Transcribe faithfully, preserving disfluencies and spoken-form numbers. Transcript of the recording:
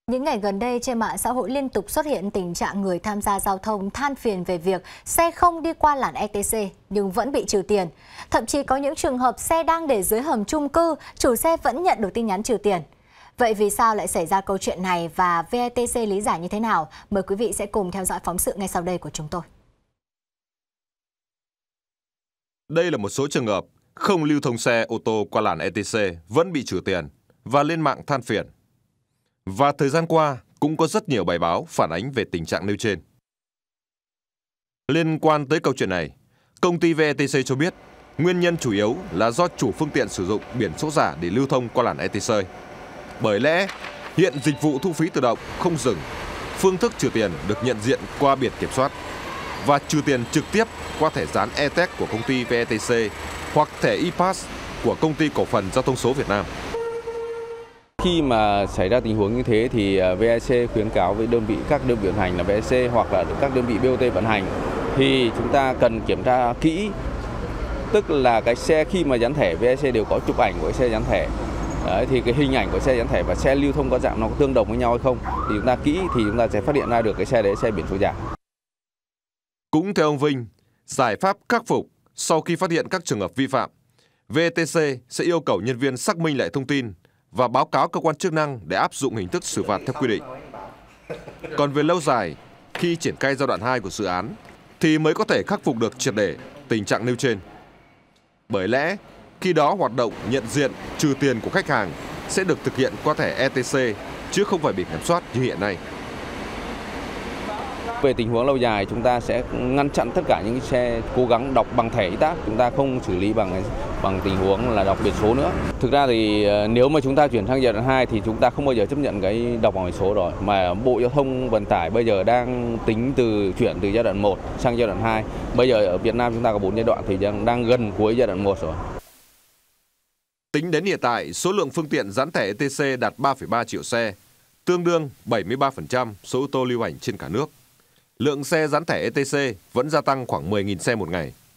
Những ngày gần đây trên mạng xã hội liên tục xuất hiện tình trạng người tham gia giao thông than phiền về việc xe không đi qua làn e tê xê nhưng vẫn bị trừ tiền. Thậm chí có những trường hợp xe đang để dưới hầm chung cư, chủ xe vẫn nhận được tin nhắn trừ tiền. Vậy vì sao lại xảy ra câu chuyện này và vê e tê xê lý giải như thế nào? Mời quý vị sẽ cùng theo dõi phóng sự ngay sau đây của chúng tôi. Đây là một số trường hợp không lưu thông xe ô tô qua làn e tê xê vẫn bị trừ tiền và lên mạng than phiền. Và thời gian qua cũng có rất nhiều bài báo phản ánh về tình trạng nêu trên. Liên quan tới câu chuyện này, công ty vê e tê xê cho biết nguyên nhân chủ yếu là do chủ phương tiện sử dụng biển số giả để lưu thông qua làn e tê xê. Bởi lẽ hiện dịch vụ thu phí tự động không dừng, phương thức trừ tiền được nhận diện qua biển kiểm soát và trừ tiền trực tiếp qua thẻ dán e-tag của công ty vê e tê xê hoặc thẻ e-pass của công ty cổ phần giao thông số Việt Nam. Khi mà xảy ra tình huống như thế thì vê e xê khuyến cáo với đơn vị các đơn vị vận hành là vê e xê hoặc là các đơn vị bê ô tê vận hành thì chúng ta cần kiểm tra kỹ, tức là cái xe khi mà dán thẻ vê e xê đều có chụp ảnh của xe dán thẻ. Đấy, thì cái hình ảnh của xe dán thẻ và xe lưu thông qua dạng nó có tương đồng với nhau hay không thì chúng ta kỹ thì chúng ta sẽ phát hiện ra được cái xe đấy xe biển số giả. Cũng theo ông Vinh, giải pháp khắc phục sau khi phát hiện các trường hợp vi phạm, vê e tê xê sẽ yêu cầu nhân viên xác minh lại thông tin và báo cáo cơ quan chức năng để áp dụng hình thức xử phạt theo quy định. Còn về lâu dài, khi triển khai giai đoạn hai của dự án, thì mới có thể khắc phục được triệt để tình trạng nêu trên. Bởi lẽ, khi đó hoạt động nhận diện trừ tiền của khách hàng sẽ được thực hiện qua thẻ e tê xê, chứ không phải biển kiểm soát như hiện nay. Về tình huống lâu dài, chúng ta sẽ ngăn chặn tất cả những xe cố gắng đọc bằng thẻ e-tag, chúng ta không xử lý bằng bằng tình huống là đọc biển số nữa. Thực ra thì nếu mà chúng ta chuyển sang giai đoạn hai thì chúng ta không bao giờ chấp nhận cái đọc bằng biển số rồi, mà Bộ Giao thông Vận tải bây giờ đang tính từ chuyển từ giai đoạn một sang giai đoạn hai. Bây giờ ở Việt Nam chúng ta có bốn giai đoạn thì đang, đang gần cuối giai đoạn một rồi. Tính đến hiện tại, số lượng phương tiện dán thẻ e tê xê đạt ba phẩy ba triệu xe, tương đương bảy mươi ba phần trăm số ô tô lưu hành trên cả nước. Lượng xe dán thẻ e tê xê vẫn gia tăng khoảng mười nghìn xe một ngày.